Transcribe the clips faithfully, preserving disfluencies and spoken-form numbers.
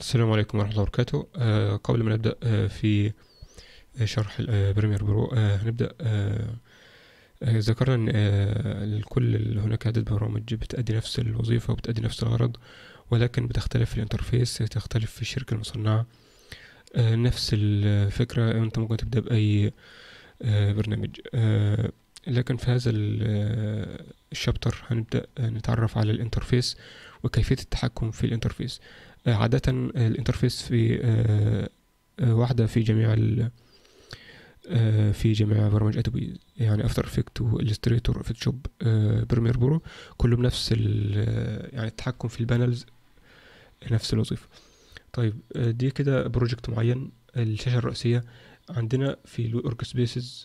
السلام عليكم ورحمة الله وبركاته. آه، قبل ما نبدأ آه، في شرح آه، بريمير برو، آه، هنبدأ. آه، آه، ذكرنا أن آه، لكل هناك عدة برامج بتأدي نفس الوظيفة وبتأدي نفس الغرض، ولكن بتختلف في الانترفيس، تختلف في الشركة المصنعة. آه، نفس الفكرة، أنت ممكن تبدأ بأي آه، برنامج. آه، لكن في هذا ال- آه، الشابتر هنبدأ آه، نتعرف على الانترفيس وكيفية التحكم في الانترفيس. آه، عادة الانترفيس في آه، آه، واحدة في جميع ال آه، في جميع برامج ادوبي، يعني افتر افكت والستريتور فوتوشوب بريمير برو، كلهم نفس ال آه، يعني التحكم في البانلز نفس الوظيفة. طيب، آه، دي كده بروجكت معين. الشاشة الرئيسية عندنا في الورك سبيسز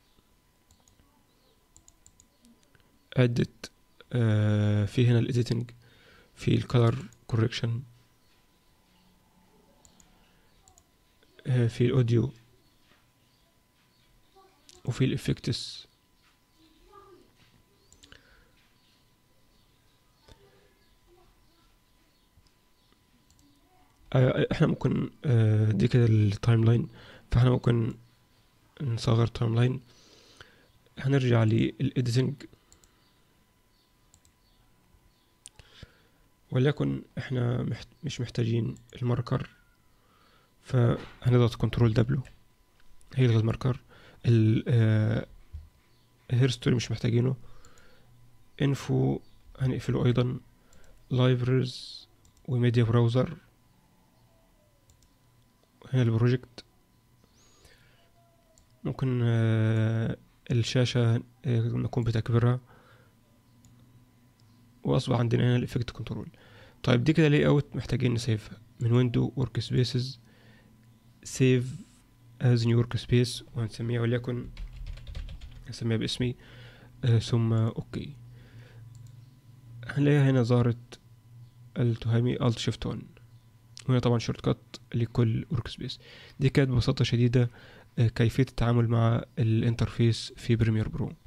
عدة. آه، في هنا الايديتنج، في الكالر كوركشن، في الاوديو، وفي الافكتس. آه، احنا ممكن آه، دي كده التايم لاين، فاحنا ممكن نصغر التايم لاين. هنرجع للايديتنج، وليكن احنا محت... مش محتاجين الماركر، فهنضغط كنترول دبليو هيلغي الماركر. الهيرستوري مش محتاجينه. انفو هنقفله ايضا. لايبرز وميديا براوزر، هنا البروجكت. ممكن آه، الشاشة آه، نكون بتكبرها، واصبح عندنا هنا الافكت كنترول. طيب، دي كده لي اوت محتاجين نسيفها من ويندو ورك سبيسز، سيف از نيو ورك سبيس، وهنسميها وليكن هنسميها باسمي. آه ثم اوكي. هنلاقيها هنا ظهرت التهامي الت شيفت واحد، وهنا طبعا شورت كات لكل ورك سبيس. دي كانت ببساطة شديدة آه كيفية التعامل مع الانترفيس في بريمير برو.